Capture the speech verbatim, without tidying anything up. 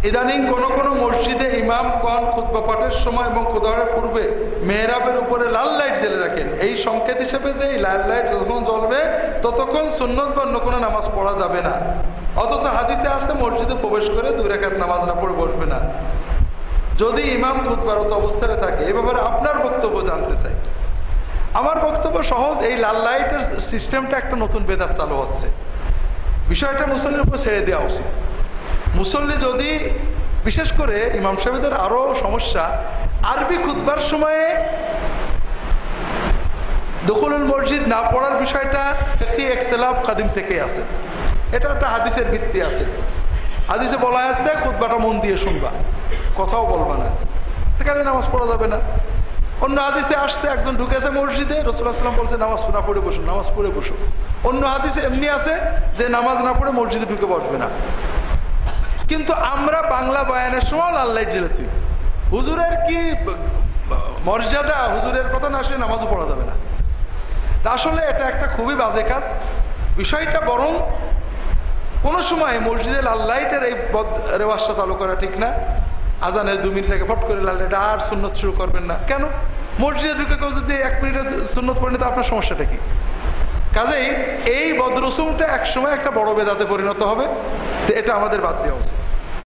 ইদানিং কোন কোন মসজিদে ইমামগণ খুতবা পাঠের সময় এবং খুতবার পূর্বে মেহরাবের উপরে লাল লাইট জ্বেলে রাখেন, এই সংকেত হিসেবে যে এই লাল লাইট যখন জ্বলবে ততক্ষণ সুন্নত বা অন্য কোনো নামাজ পড়া যাবে না। অথচ হাদিসে আসতে মসজিদে প্রবেশ করে দুই রাকাত নামাজ না পড়ে বসবে না যদি ইমাম খুতবারত অবস্থায় থাকে। এ ব্যাপারে আপনার বক্তব্য জানতে চাই। আমার বক্তব্য সহজ, এই লাল লাইটের সিস্টেমটা একটা নতুন বেদাত চালু হচ্ছে, বিষয়টা মুসল্লির উপর ছেড়ে দেওয়া উচিত। মুসল্লি যদি, বিশেষ করে ইমাম সাহেবদের আরও সমস্যা, আরবি খুতবার সময়ে দখলুল মসজিদ না পড়ার বিষয়টা ফিকহি ইখতিলাফ কাদিম থেকেই আছে। এটা একটা হাদিসের ভিত্তি আছে। হাদিসে বলা আছে খুতবাটা মন দিয়ে শুনবা, কথাও বলবা না, সেখানে নামাজ পড়া যাবে না। অন্য হাদিসে আসছে একজন ঢুকেছে মসজিদে, রাসূলুল্লাহ সাল্লাল্লাহু আলাইহি ওয়াসাল্লাম বলছে নামাজ না পড়ে বসুন, নামাজ পড়ে বসো। অন্য হাদিসে এমনি আছে যে নামাজ না পড়ে মসজিদে ঢুকে বসবে না। কিন্তু আমরা বাংলা বয়ানের সময় লাল লাইট জ্বেলে তুই, হুজুরের কি মর্যাদা, হুজুরের কথা না আসলে নামাজও পড়া যাবে না। আসলে এটা একটা খুবই বাজে কাজ। বিষয়টা বরং কোনো সময় মসজিদে লাল লাইটের এই রেওয়াজটা চালু করা ঠিক না। আজানের দু মিনিট আগে ফট করে লাল লাইট আর সুন্নত শুরু করবেন না। কেন? মসজিদে ঢুকে কেউ যদি এক মিনিটে সুন্নত পড়ে তো আপনার সমস্যাটা কি? কাজেই এই বদরসুমটা এক সময় একটা বড় বেদাতে পরিণত হবে, তো এটা আমাদের বাদ দেওয়া উচিত।